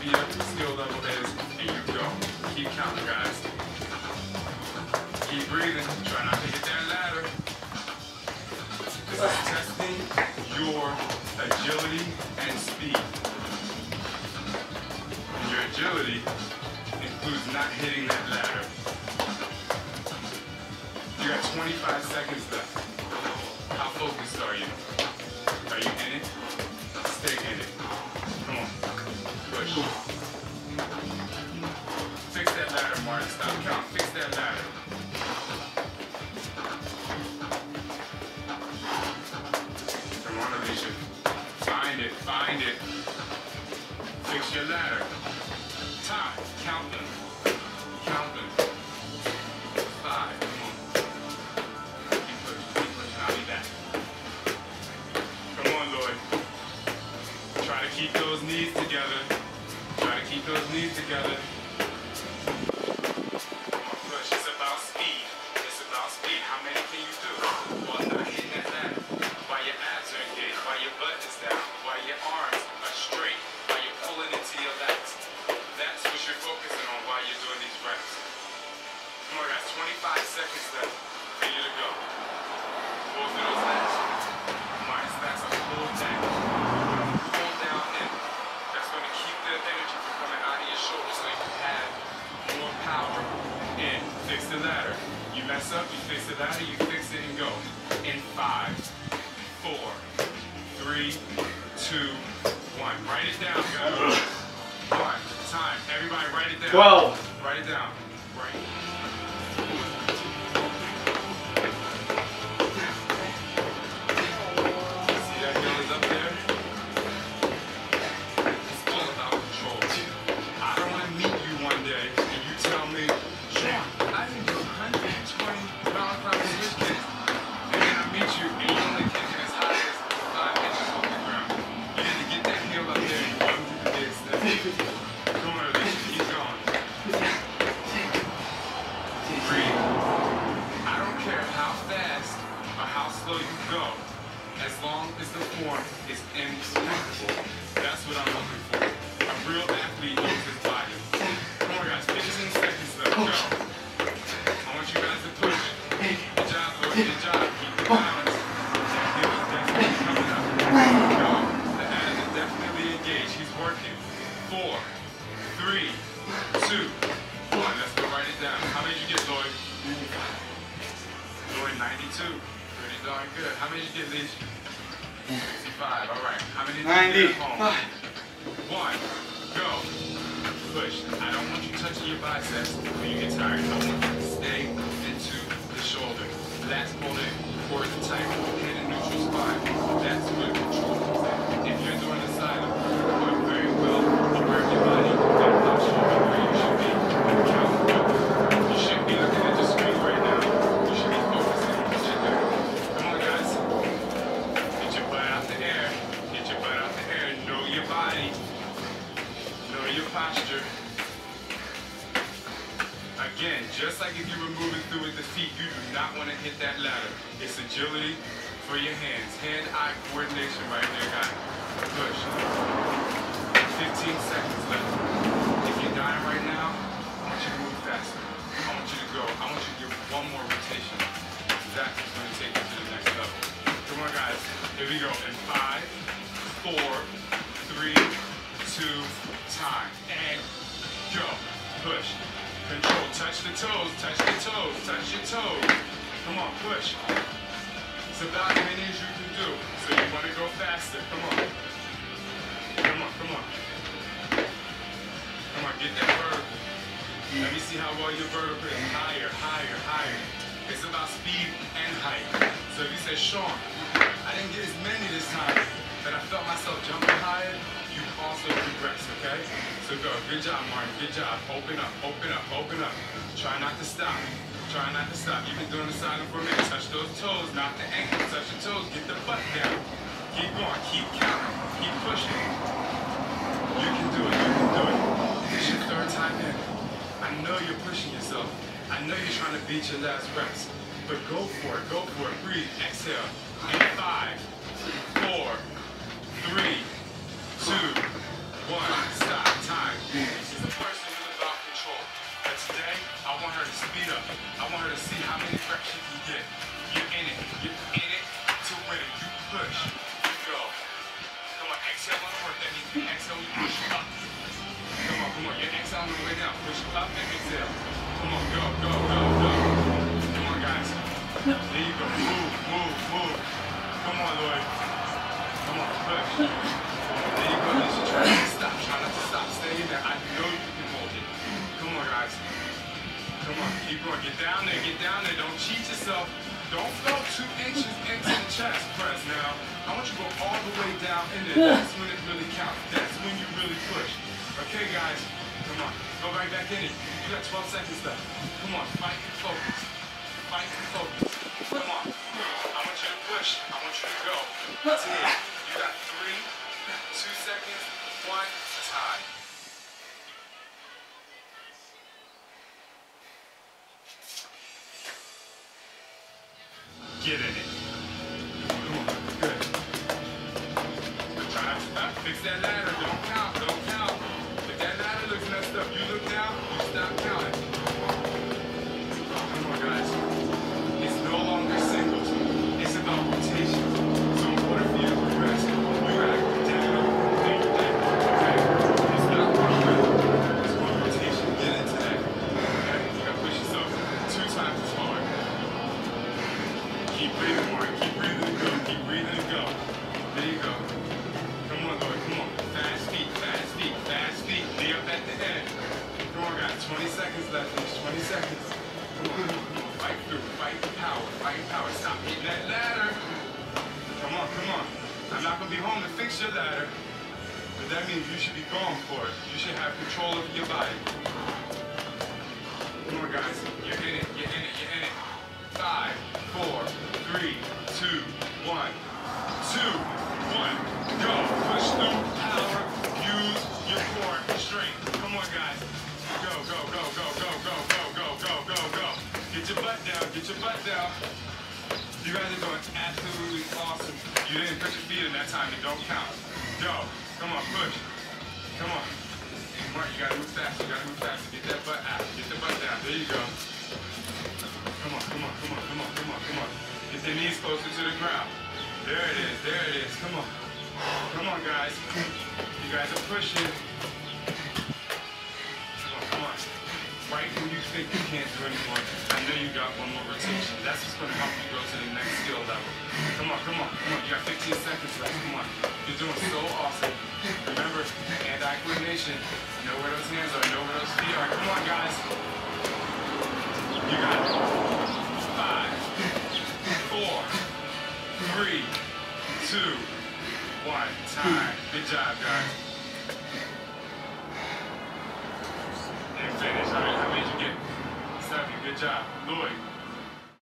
your skill level is, and you go. Keep counting, guys. Keep breathing. Try not to hit that ladder. This is testing your agility and speed. And your agility includes not hitting that ladder. You got 25 seconds left. How focused are you? Are you in it? Stay in it. Come on. Push. Fix that ladder, Martin. Stop counting. Fix that ladder. Come on, Alicia. Find it. Find it. Fix your ladder. Time. Count them. Count them. 5. Come on. Keep pushing. Keep pushing. I'll be back. Come on, Lloyd. Try to keep those knees together. Try to keep those knees together. Come on, push. It's about speed. It's about speed. How many can you do? While not hitting that ladder. While your abs are engaged. While your butt is down. While your arms are straight. While you're pulling into your lats. That's what you're focusing on while you're doing these reps. Come on, guys. 25 seconds left for you to go. Pull through those lats. Come on, that's a full tank. Pull down in. That's going to keep the energy from coming out of your shoulders so you can have more power in. Fix the ladder. You mess up, you fix the ladder, you fix it and go. In 5, 4, 3, 2, 1. Write it down, guys. 1. Time. Everybody write it down. 12. Write it down. Right. See that hill is up there? It's all about control. I don't want to meet you one day and you tell me, Sean, I can do 120 pound switch kicks. And then I meet you and you're only kicking as high as 5 inches off the ground. You need to get that hill up there and go through the big steps. Come on, Alicia, keep going. Breathe. I don't care how fast or how slow you go, as long as the form is impeccable. That's what I'm looking for. A real athlete knows his body. Come on, guys, 15 seconds left. Go. I want you guys to push. Good job, Lord. Good job. Keep the balance. That hip is definitely coming up. Go. The abs is definitely engaged. He's working. 4, 3, 2, 1. Let's go write it down. How many did you get, Lloyd? Lloyd, 92. Pretty darn good. How many did you get, Leash? 65. All right. How many did you get at home? 1. Go. Push. I don't want you touching your biceps when you get tired. I want you to stay into the shoulder. Lats pulled in. Core is tight. Head in neutral spine. That's where control comes in. If you're doing Asylum, you work very well. Aware of your body. That posture is where you should be. Count. You shouldn't be looking at the screen right now. You should be focusing on what you're doing. Come on, guys. Get your butt out the air. Get your butt out the air. Know your body. Know your posture. Again, just like if you were moving through with the feet, you do not want to hit that ladder. It's agility for your hands. Hand-eye coordination right there, guys. Push. 15 seconds left. If you're dying right now, I want you to move faster. I want you to go. I want you to give one more rotation. That's what's going to take you to the next level. Come on, guys. Here we go. In 5, 4, 3, 2, time. And go. Push. Control. Touch the toes. Touch the toes. Touch your toes. Come on. Push. It's about as many as you can do. So you want to go faster. Come on. Come on. Come on. Come on. Get that vertical. Let me see how well your vertical is. Higher. Higher. Higher. It's about speed and height. So if you say, Sean, I didn't get as many this time, but I felt myself jumping higher, you also progress, okay? So go. Good job, Martin. Good job. Open up, open up, open up. Try not to stop. Try not to stop. You've been doing Asylum for a minute. Touch those toes, not the ankles. Touch your toes. Get the butt down. Keep going. Keep counting. Keep pushing. You can do it. You can do it. It's your 3rd time in. I know you're pushing yourself. I know you're trying to beat your last reps. But go for it. Go for it. Breathe. Exhale. In 5, 4, 3, 2, 1. Stop. Time. speed up. I want her to see how many reps she can get. You're in it. You're in it to win it. You push. You go. Come on, exhale on the work. That means you exhale, you push up. Come on, come on. You're exhaling on the way down. Push up and exhale. Come on, go, go, go, go. Come on, guys. There you go. Move, move, move. Come on, Lloyd. Come on, push. There you go. You should try not to stop. Try not to stop. Stay in there. I know you can hold it. Come on, guys. Come on. Keep going. Get down there. Get down there. Don't cheat yourself. Don't go 2 inches into the chest press now. I want you to go all the way down in there. That's when it really counts. That's when you really push. Okay, guys. Come on. Go right back in it. You got 12 seconds left. Come on. Fight and focus. Fight and focus. Come on. I want you to push. I want you to go. That's it. You got 3, 2 seconds, 1, time. Get in it. Come on. Good. Try not to stop. Fix that ladder. Don't count. Don't count. If that ladder looks messed up, you look down, you stop counting. Come on, guys. It's no longer singles. It's about rotation. So in order for you to progress, you gotta go down, then you're down. Okay? It's not one rhythm. It's one rotation. Get into that. Okay? You gotta push yourself 2 times as hard. Keep breathing, Mark. Keep breathing and go. Keep breathing and go. There you go. Come on, Lloyd. Come on. Fast feet, fast feet, fast feet. Knee up at the end. Come on, guys. 20 seconds left. There's 20 seconds. Come on, come on. Fight through. Fight the power. Fight power. Stop hitting that ladder. Come on, come on. I'm not going to be home to fix your ladder, but that means you should be going for it. You should have control of your body. Come on, guys. You're in it. You're in it. You're in it. 5, 4, 3, 2, 1. 2, 1. Go. Push through. Power. Use your core strength. Come on, guys. Go, go, go, go, go, go, go, go, go, go, go. Get your butt down. Get your butt down. You guys are doing absolutely awesome. You didn't put your feet in that time. It don't count. Go. Come on, push. Come on. Mark, you gotta move faster. You gotta move faster. Get that butt out. Get the butt down. There you go. Come on, come on, come on, come on, come on, come on. Get your knees closer to the ground. There it is. There it is. Come on. Come on, guys. You guys are pushing. Come on, come on. Right when you think you can't do anymore, I know you got one more rotation. That's what's going to help you go to the next skill level. Come on, come on, come on. You got 15 seconds left. Come on. You're doing so awesome. Remember, hand-eye coordination. Know where those hands are. Know where those feet are. Come on, guys. You got it. 5, 4, 3, 2, 1. Time. Good job, guys. And finish. How many did you get? 7. Good job. Lloyd.